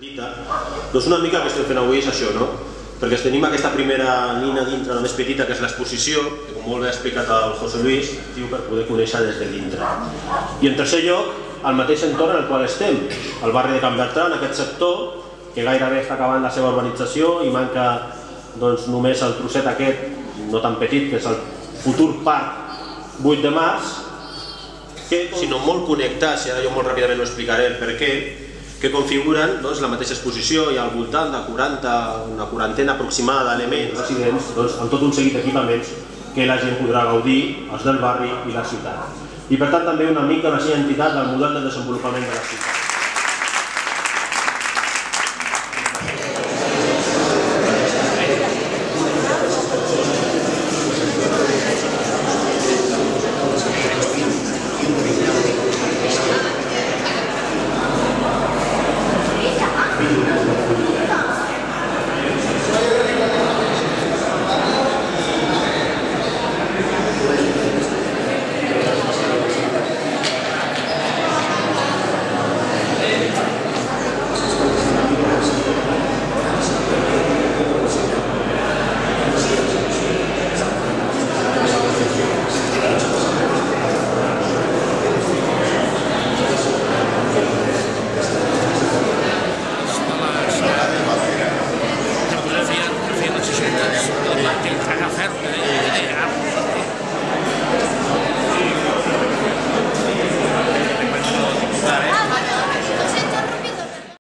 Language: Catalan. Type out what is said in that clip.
petita. Doncs una mica el que estem fent avui és això, no? Perquè tenim aquesta primera línia dintre, la més petita, que és l'exposició, que com molt bé ha explicat el José Luis, diu per poder conèixer des de dintre. I en tercer lloc, el mateix entorn en el qual estem, el barri de Can Bertran, aquest sector, que gairebé està acabant la seva urbanització i manca només el trosset aquest, no tan petit, que és el futur parc 8 de març, que, sinó molt connectats, i ara jo molt ràpidament ho explicaré el per què, que configuren la mateixa exposició. Hi ha al voltant de una quarantena aproximada d'elements residents amb tot un seguit d'equipaments que la gent podrà gaudir, els del barri i la ciutat. I per tant també una mica una identitat del model de desenvolupament de la ciutat.